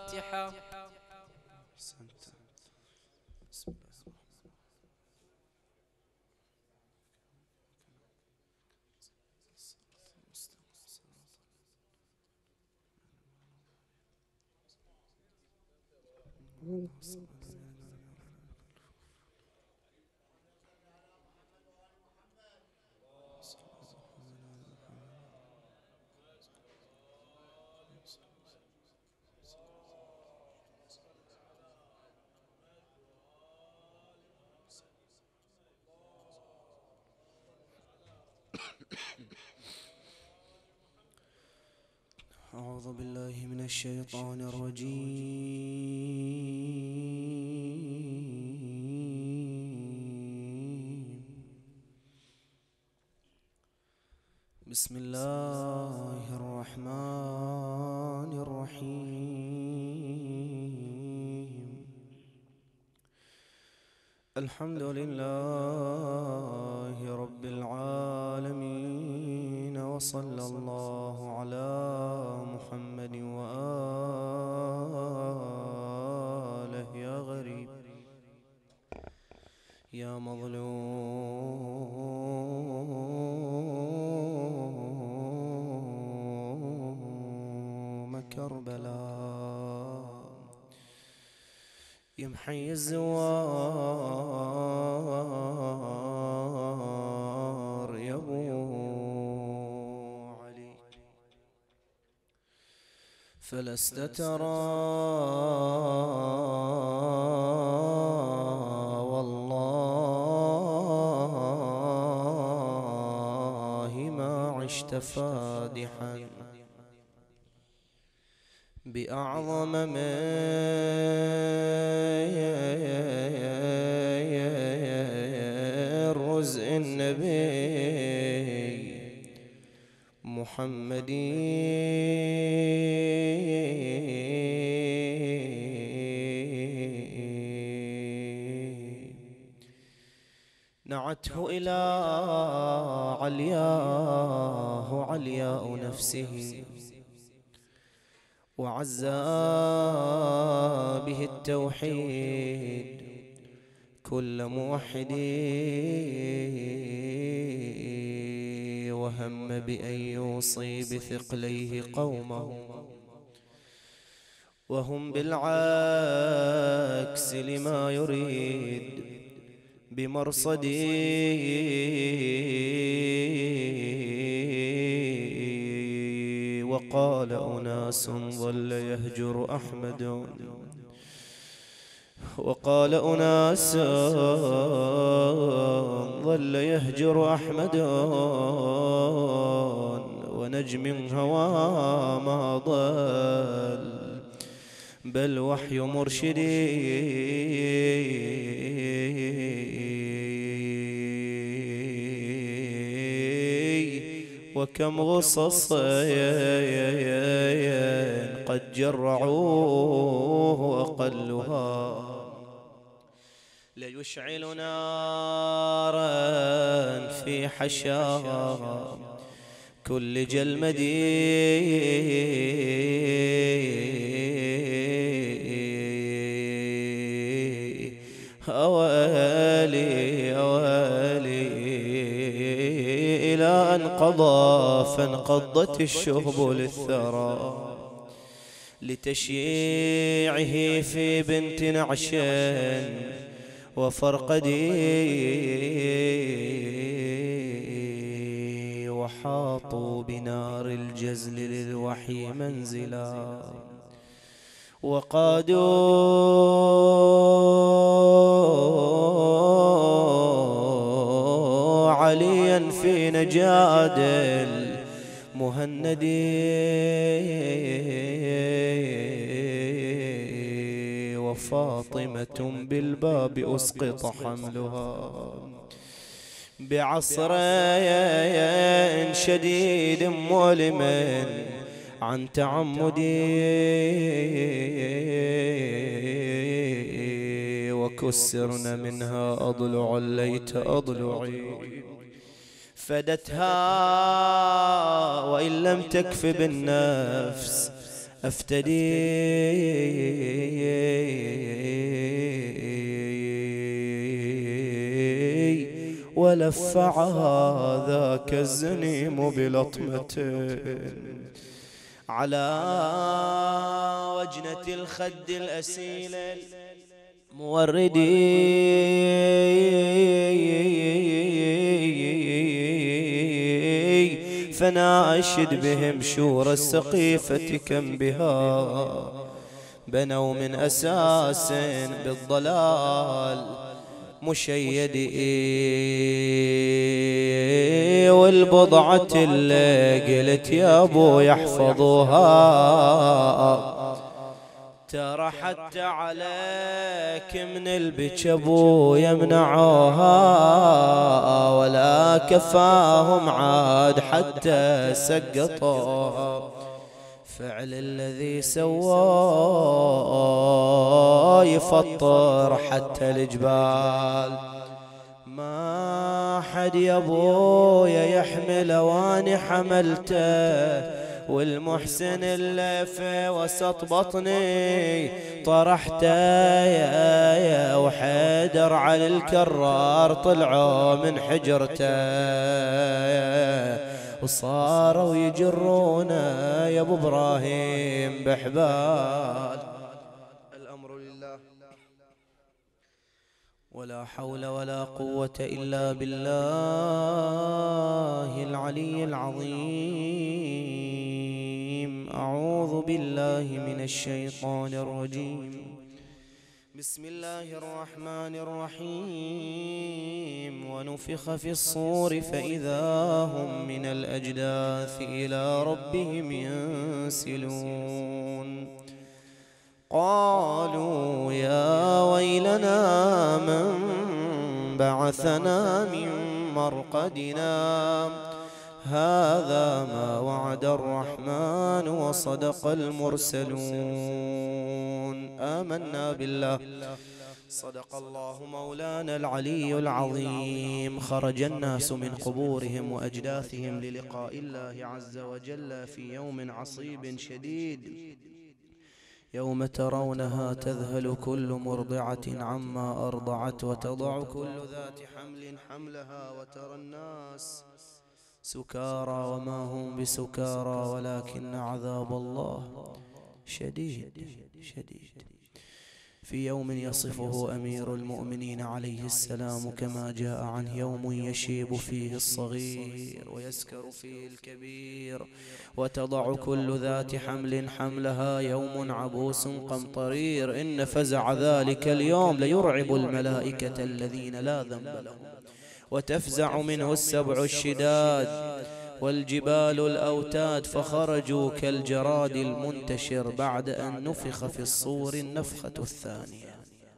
أعوذ بالله من الشيطان الرجيم. بسم الله الرحمن الرحيم. الحمد لله رب العالمين، وصلى الله على محمد وآله. يا غريب يا مظلوم كربلاء، يا محيي الزوار، يا ابو علي، فلست ترى والله ما عشت فادحا بأعظم من رزء النبي محمد. نعته إلى علياه علياء نفسه، وعزى به التوحيد كل موحد، وهم بأن يوصي بثقليه قومه، وهم بالعكس لما يريد بمرصدي. وقال أناس ظل يهجر أحمد، وقال أناس ظل يهجر أحمد، ونجم هوى ما ضل بل وحي مرشدي. وكم غصص قد جرعوه، أقلها ليشعل نارا في حشاها كل جلمدي. أوالي أوالي إلى أن قضى، فانقضت الشهب للثرى لتشييعه في بنت نعش وفرقدي، وحاطوا بنار الجزل للوحي منزلا، وقادوا عليا في نجاد المهند، وفاطمة بالباب أسقط حملها بعصر شديد مؤلم عن تعمدي، وكسرن منها أضلع ليت أضلعي فدتها، وإن لم تكف بالنفس أفتدي. ولفع ذاك الزنيم بلطمة على وجنة الخد الأسيلة موردي فناشد بهم شور السقيفة كم بها بنوا من أساس بالضلال مشيدي والبضعة اللي قلت يا أبو يحفظوها ترى حتى عليك من البك أبو يمنعوها ولا كفاهم عاد حتى سقطوها فعل الذي سواه يفطر حتى الجبال ما حد يا ابويا يحمل واني حملته والمحسن اللي في وسط بطني طرحته يا وحيدر على الكرار طلعوا من حجرته وصاروا يجرونا يا ابو ابراهيم بحبال. الامر لله ولا حول ولا قوة الا بالله العلي العظيم. اعوذ بالله من الشيطان الرجيم. بسم الله الرحمن الرحيم. ونفخ في الصور فإذا هم من الأجداث إلى ربهم ينسلون. قالوا يا ويلنا من بعثنا من مرقدنا هذا ما وعد الرحمن وصدق المرسلون. آمنا بالله صدق الله مولانا العلي العظيم. خرج الناس من قبورهم وأجداثهم للقاء الله عز وجل في يوم عصيب شديد يوم ترونها تذهل كل مرضعة عما أرضعت وتضع كل ذات حمل حملها وترى الناس سكارى وما هم بسكارى ولكن عذاب الله شديد شديد. في يوم يصفه أمير المؤمنين عليه السلام كما جاء عنه يوم يشيب فيه الصغير ويسكر فيه الكبير وتضع كل ذات حمل حملها يوم عبوس قمطرير إن فزع ذلك اليوم ليرعب الملائكة الذين لا ذنب لهم وتفزع منه السبع الشداد والجبال الأوتاد فخرجوا كالجراد المنتشر بعد أن نفخ في الصور النفخة الثانية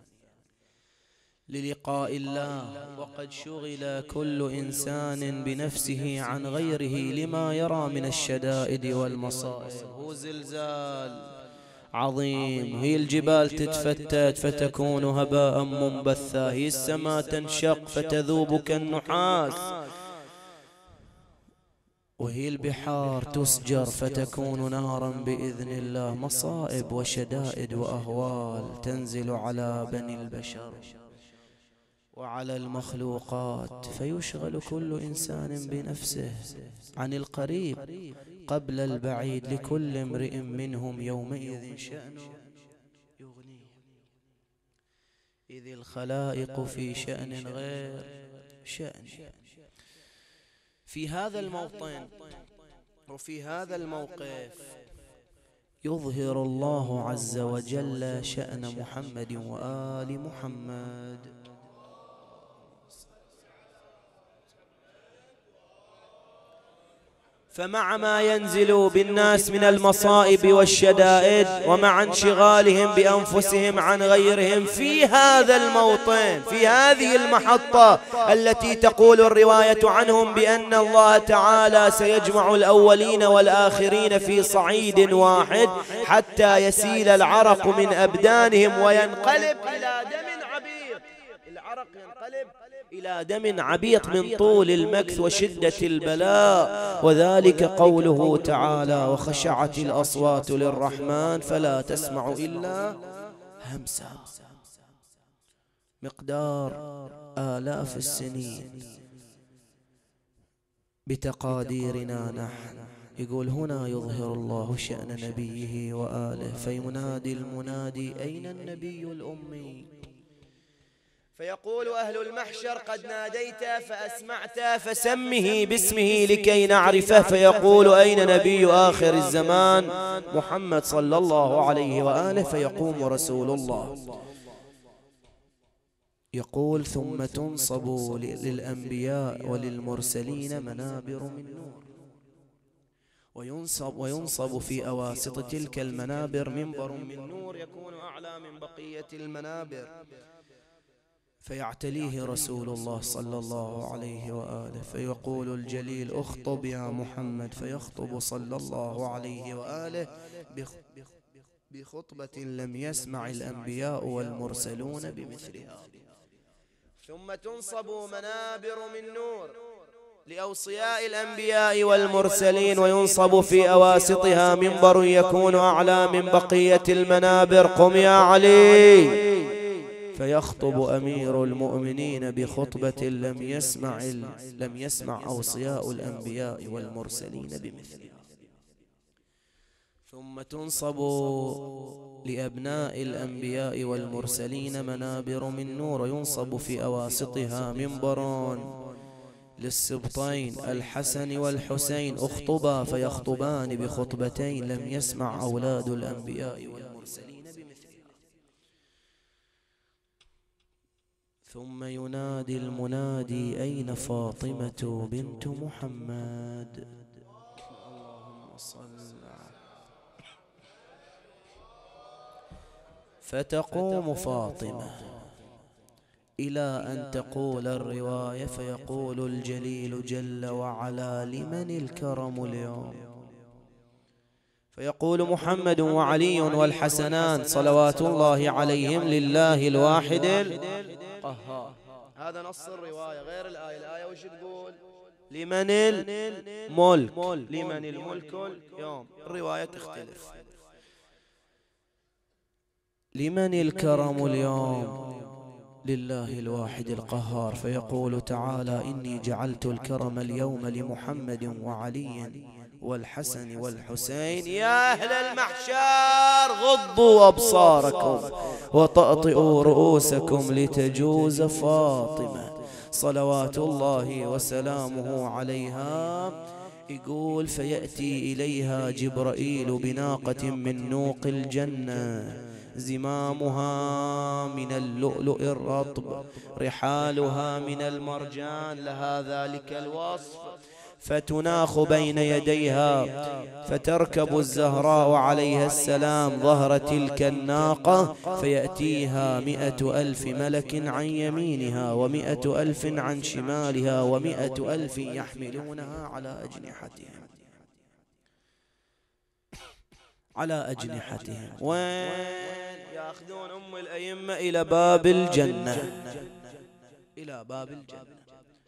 للقاء الله. وقد شغل كل إنسان بنفسه عن غيره لما يرى من الشدائد والمصائب. هو زلزال عظيم، هي الجبال تتفتت فتكون هباء منبثا، هي السماء تنشق فتذوب كالنحاس، وهي البحار تسجر فتكون نارا بإذن الله. مصائب وشدائد وأهوال تنزل على بني البشر وعلى المخلوقات، فيشغل كل إنسان بنفسه عن القريب قبل البعيد، لكل امرئ منهم يومئذ شأن يغنيه، إذ الخلائق في شأن غير شأن. في هذا الموطن وفي هذا الموقف يظهر الله عز وجل شأن محمد وآل محمد. فمع ما ينزل بالناس من المصائب والشدائد ومع انشغالهم بأنفسهم عن غيرهم في هذا الموطن، في هذه المحطة التي تقول الرواية عنهم بأن الله تعالى سيجمع الأولين والآخرين في صعيد واحد حتى يسيل العرق من أبدانهم وينقلب إلى دم عبيط. العرق ينقلب إلى دم عبيط من طول المكث وشدة البلاء، وذلك قوله تعالى: وخشعت الأصوات للرحمن فلا تسمع إلا همسا. مقدار آلاف السنين بتقاديرنا نحن. يقول هنا يظهر الله شأن نبيه وآله فينادي المنادي أين النبي الأمي؟ فيقول أهل المحشر قد ناديت فأسمعت فسمه باسمه لكي نعرفه. فيقول أين نبي آخر الزمان محمد صلى الله عليه وآله؟ فيقوم رسول الله يقول ثم تنصب للأنبياء وللمرسلين منابر من نور، وينصب في أواسط تلك المنابر منبر من نور يكون أعلى من بقية المنابر، فيعتليه رسول الله صلى الله عليه وآله. فيقول الجليل اخطب يا محمد، فيخطب صلى الله عليه وآله بخطبة لم يسمع الأنبياء والمرسلون بمثلها. ثم تنصب منابر من نور لأوصياء الأنبياء والمرسلين، وينصب في أواسطها منبر يكون أعلى من بقية المنابر. قم يا علي. فيخطب أمير المؤمنين بخطبة لم يسمع أوصياء الأنبياء والمرسلين بمثلها. ثم تنصب لأبناء الأنبياء والمرسلين منابر من نور، وينصب في أواسطها منبر للسبطين الحسن والحسين اخطبا، فيخطبان بخطبتين لم يسمع أولاد الأنبياء والمرسلين بمثلها. ثم ينادي المنادي أين فاطمة بنت محمد؟ اللهم صل. فتقوم فاطمة إلى أن تقول الرواية، فيقول الجليل جل وعلا لمن الكرم اليوم؟ فيقول محمد وعلي والحسنان صلوات الله عليهم لله الواحد القهار. هذا نص الرواية غير الآية. الآية وش تقول؟ لمن الملك، لمن الملك اليوم. الرواية تختلف. لمن الكرم اليوم؟ لله الواحد القهار. فيقول تعالى إني جعلت الكرم اليوم لمحمد وعلي والحسن والحسين. يا أهل المحشر غضوا أبصاركم وطأطئوا رؤوسكم لتجوز فاطمة صلوات الله وسلامه عليها. يقول فيأتي إليها جبرائيل بناقة من نوق الجنة، زمامها من اللؤلؤ الرطب، رحالها من المرجان، لها ذلك الوصف. فتناخ بين يديها، فتركب الزهراء عليها السلام ظهر تلك الناقة، فيأتيها 100,000 ملك عن يمينها، 100,000 عن شمالها، 100,000 يحملونها على أجنحتهم. على أجنحتهم. وين يأخذون أم الأئمة؟ إلى باب الجنة، إلى باب الجنة،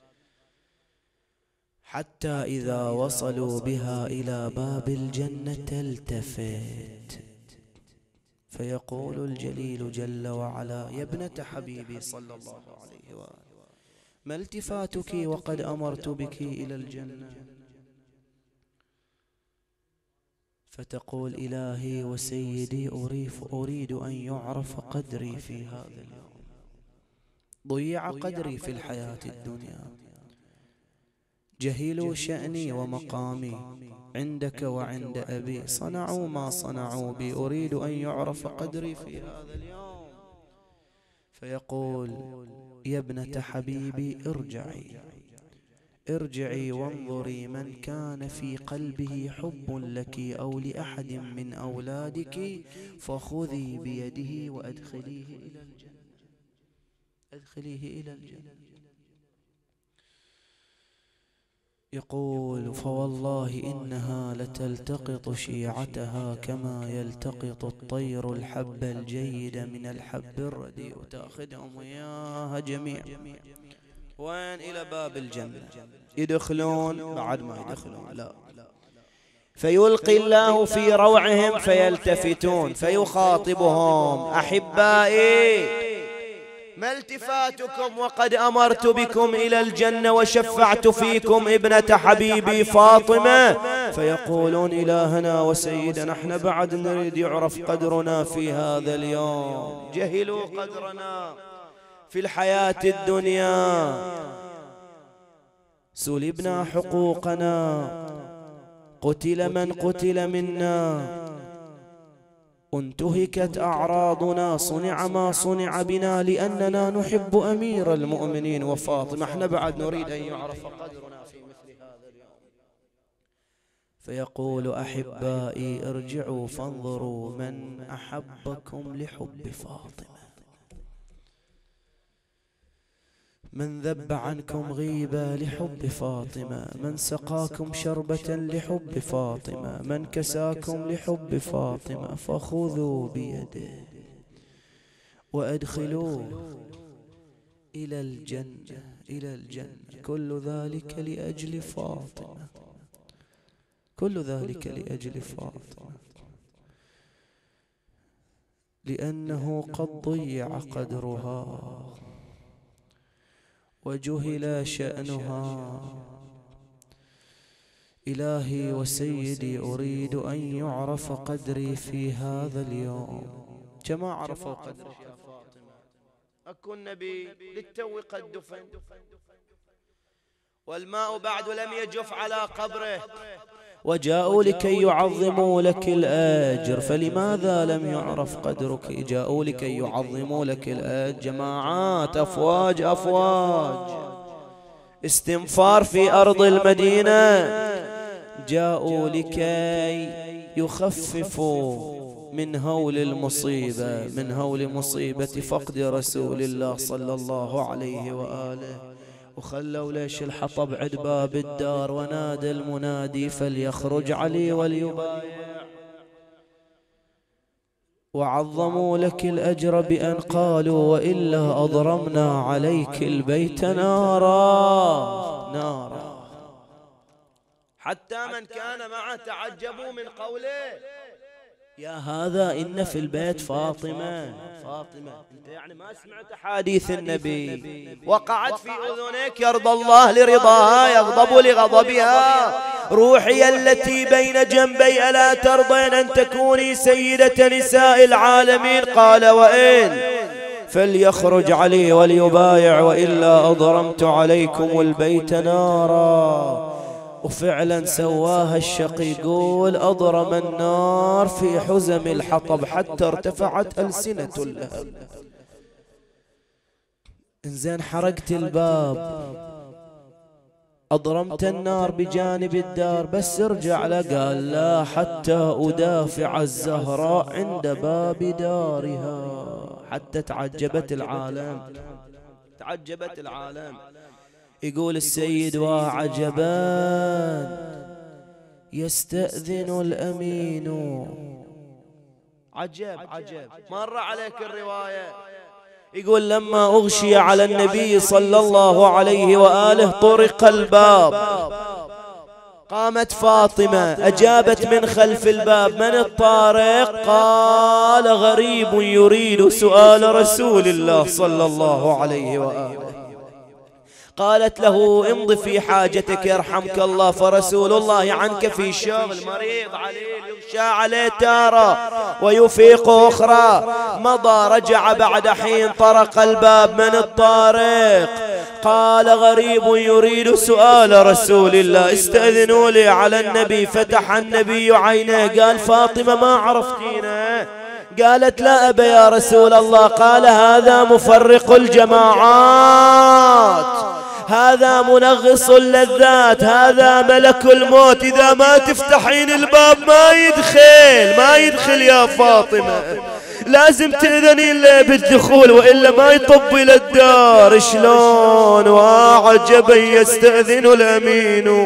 حتى إذا وصلوا بها إلى باب الجنة تلتفت، فيقول الجليل جل وعلا يا ابنة حبيبي صلى الله عليه وآله ما التفاتك وقد أمرت بك إلى الجنة؟ فتقول إلهي وسيدي أريد أن يعرف قدري في هذا اليوم، ضيع قدري في الحياة الدنيا، جهلوا شأني ومقامي عندك وعند أبي، صنعوا ما صنعوا بي، أريد أن يعرف قدري في هذا اليوم. فيقول يا ابنة حبيبي ارجعي وانظري من كان في قلبه حب لك أو لأحد من أولادك، فخذي بيده وأدخليه إلى الجنة، أدخليه إلى الجنة. يقول فوالله إنها لتلتقط شيعتها كما يلتقط الطير الحب الجيد من الحب الرديء، وتأخذهم وياها جميع. وين؟ إلى باب الجنة. يدخلون؟ بعد ما يدخلون لا، فيلقي الله في روعهم فيلتفتون فيخاطبهم أحبائي ما التفاتكم وقد أمرت بكم إلى الجنة وشفعت فيكم ابنة حبيبي فاطمة؟ فيقولون إلهنا وسيدنا احنا بعد نريد يعرف قدرنا في هذا اليوم. جهلوا قدرنا في الحياة الدنيا، سلبنا حقوقنا، قتل من قتل منا، انتهكت أعراضنا، صنع ما صنع بنا لأننا نحب أمير المؤمنين وفاطمة. احنا بعد نريد أن يعرف قدرنا في مثل هذا اليوم. فيقول أحبائي ارجعوا فانظروا من أحبكم لحب فاطمة، من ذب عنكم غيبة لحب فاطمة، من سقاكم شربة لحب فاطمة، من كساكم لحب فاطمة، فخذوا بيده وأدخلوه إلى الجنة، إلى الجنة. كل ذلك لأجل فاطمة، كل ذلك لأجل فاطمة، لأنه قد ضيع قدرها وجهل شأنها. إلهي وسيدي أريد أن يعرف قدري في هذا اليوم كما عرفوا قدري يا فاطمة. أكو النبي للتو قد دفن والماء بعد لم يجف على قبره، وجاءوا لكي يعظموا لك الأجر، فلماذا لم يعرف قدرك؟ جاءوا لكي يعظموا لك الأجر. جماعات أفواج أفواج استنفار في أرض المدينة، جاءوا لكي يخففوا من هول المصيبة، من هول مصيبة فقد رسول الله صلى الله عليه وآله. وخلوا ليش الحطب عند باب الدار، ونادى المنادي فليخرج علي وليبايع. وعظموا لك الأجر بأن قالوا وإلا أضرمنا عليك البيت نارا نارا. حتى من كان معه تعجبوا من قوله يا هذا إن في البيت فاطمة. فاطمة أنت يعني ما سمعت حديث النبي؟ وقعت في أذنيك يرضى الله لرضاها يغضب لغضبها. روحي التي بين جنبي ألا ترضين أن تكوني سيدة نساء العالمين؟ قال وإن فليخرج علي وليبايع وإلا أضرمت عليكم البيت نارا. وفعلا سواها الشقي، يقول أضرم النار في حزم الحطب حتى ارتفعت ألسنة اللهب. إنزين حرقت الباب، أضرمت النار بجانب الدار، بس ارجع له. قال لا، حتى أدافع الزهراء عند باب دارها. حتى تعجبت العالم، تعجبت العالم. يقول السيد وعجبا يستأذن الأمين. عجب عجب، مر عليك الرواية. يقول لما أغشي على النبي صلى الله عليه وآله طرق الباب، قامت فاطمة أجابت من خلف الباب من الطارق؟ قال غريب يريد سؤال رسول الله صلى الله عليه وآله. قالت له امض في حاجتك يرحمك الله، فرسول الله عنك في شغل، مريض عليه يغشى عليه تارة ويفيق أخرى. مضى رجع بعد حين، طرق الباب من الطارق؟ قال غريب يريد سؤال رسول الله، استأذنوا لي على النبي. فتح النبي عينيه قال فاطمة ما عرفتينا؟ قالت لا أبا يا رسول الله. قال هذا مفرق الجماعات، هذا منغص اللذات، هذا ملك الموت، إذا ما تفتحين الباب ما يدخل يا فاطمة، لازم تأذنين له بالدخول وإلا ما يطب إلى الدار. شلون؟ وعجبا يستأذن الأمين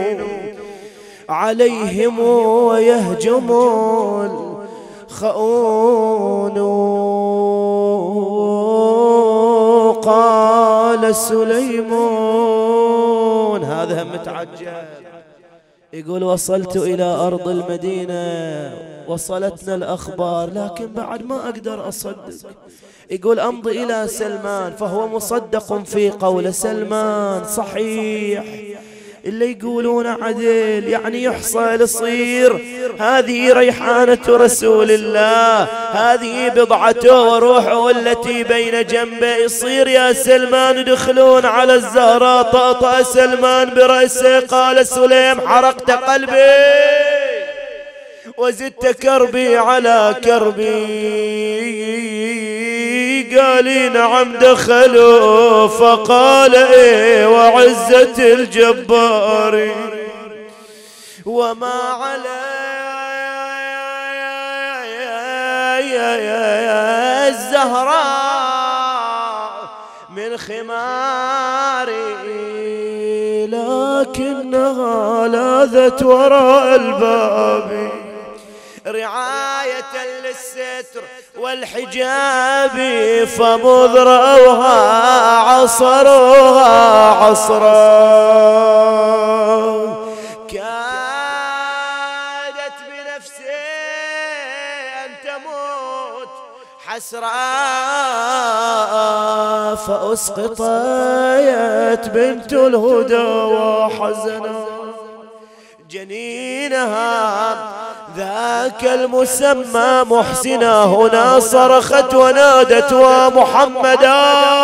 عليهم ويهجم الخؤون. قال سليمان، هذا متعجب، يقول وصلت إلى أرض المدينة، وصلتنا الأخبار لكن بعد ما أقدر أصدق. يقول أمضي إلى سلمان، فهو مصدق في قول سلمان صحيح، اللي يقولون عدل يعني يحصل يصير. هذه ريحانة رسول الله، هذه بضعته وروحه التي بين جنبه. يصير يا سلمان يدخلون على الزهراء، طأطأ سلمان برأسه قال سليم حرقت قلبي وزدت كربي على كربي. قال نعم دخلوا، فقال ايه وعزة الجبار وما علي الزهراء من خماري، لكنها لاذت وراء الباب رعاية للستر والحجاب، فمذ رأوها عصروها عصرا. كادت بنفسي أن تموت حسرا، فأسقطت بنت الهدى وحزنا جنينها ذاك المسمى محسنا. هنا صرخت ونادت ومحمدا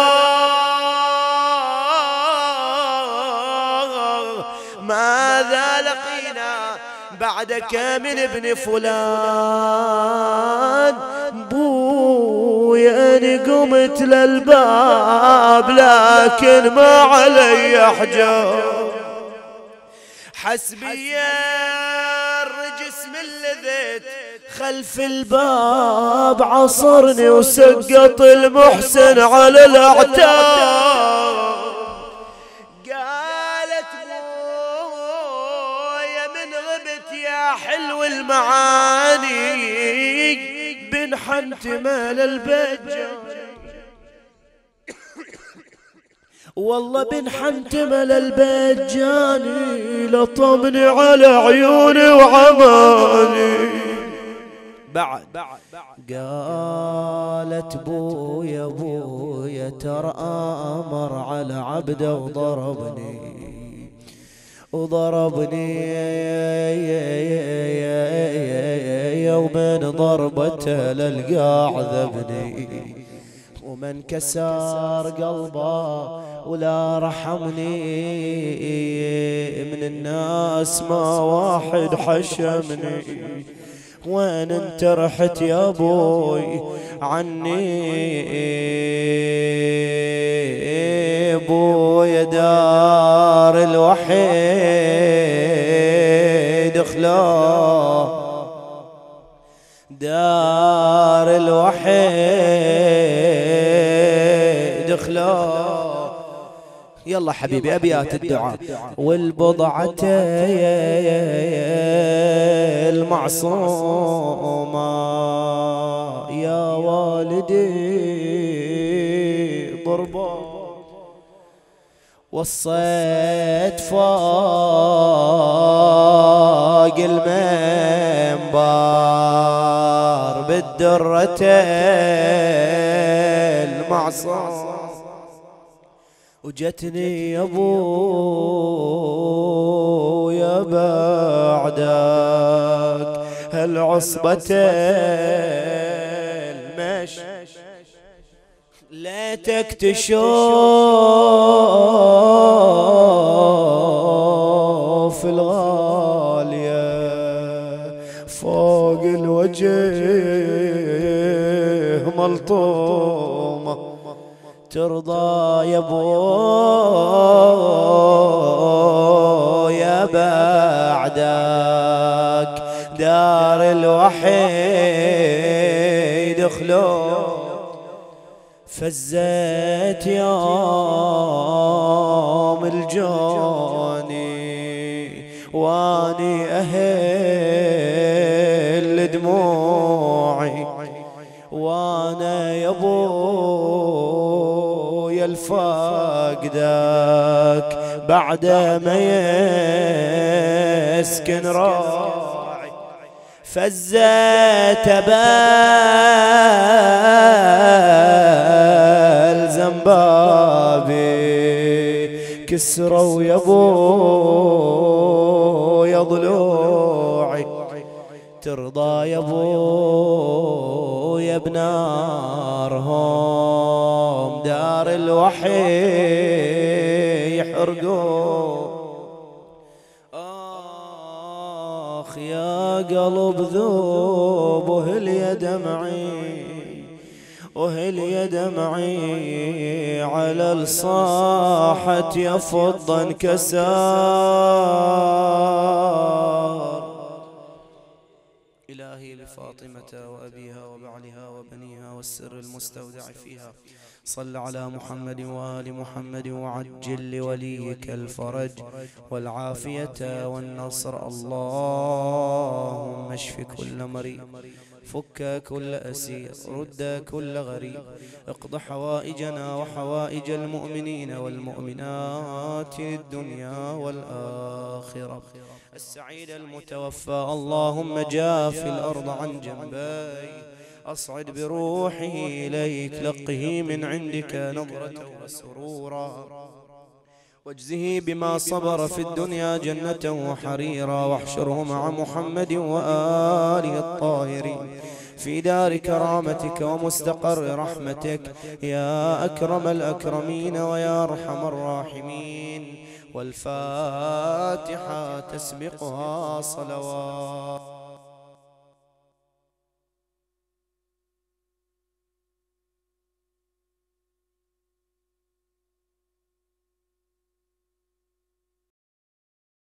ماذا لقينا بعدك من ابن فلان. بويا أنا قمت للباب لكن ما علي حجاب، حسبي الرجس من لذيت خلف الباب عصرني وسقط المحسن على الاعتاب. قالت بويا من غبت يا حلو المعاني، بنحنت مال البجة والله بنحنت مال البجاني، لطمني على عيوني وعماني. بعد قالت بويا بويا ترى أمر على عبده وضربني يومين ضربته للقاع ذبني، ومن كسر قلبه ولا رحمني من الناس ما واحد حشمني. وين انت رحت يا ابوي عني ابويا دار الوحيد خلاه دار الوحيد خلاه. يلا حبيبي أبيات الدعاء. والبضعة المعصومة يا والدي ضربة، والصيد فوق المنبر بالدرة المعصومة. وجتني يا ابويا بعدك هالعصبة المش، ليتك تشوف الغالية فوق الوجه ملطومة. ترضى يا ابويا بعدك دار الوحيد خلو. فزت يوم الجاني واني اهل دموعي، وانا يا ابويا الفاقدك بعد ما مسكن راعي فزت بالزنبابي كسروا يا ابو يا ضلوعي ترضى يا ابو يا بنارهم دار الوحي يحرقون. آخ يا قلب ذوب وهل يا دمعي وهل يا دمعي على الصاحة يفض انكسار. إلهي لفاطمة وأبيها وبعلها وبنيها والسر المستودع فيها صل على محمد وآل محمد وعجل لوليك الفرج والعافية والنصر. اللهم اشف كل مريض فك كل أسير رد كل غريب اقض حوائجنا وحوائج المؤمنين والمؤمنات الدنيا والآخرة. السعيد المتوفى اللهم جاف الأرض عن جنبي أصعد بروحه إليك لقه من عندك نظرة وسرورا واجزه بما صبر في الدنيا جنة وحريرا واحشره مع محمد وآله الطاهرين في دار كرامتك ومستقر رحمتك يا أكرم الأكرمين ويا أرحم الراحمين. والفاتحة تسبقها صلوات.